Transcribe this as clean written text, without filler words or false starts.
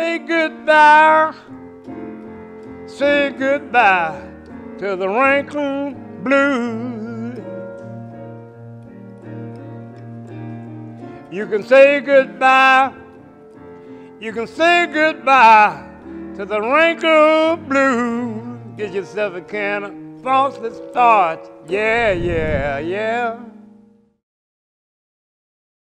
say goodbye, say goodbye to the wrinkled blues. You can say goodbye, you can say goodbye to the wrinkled blues. Get yourself a can of Faultless starch, yeah, yeah, yeah.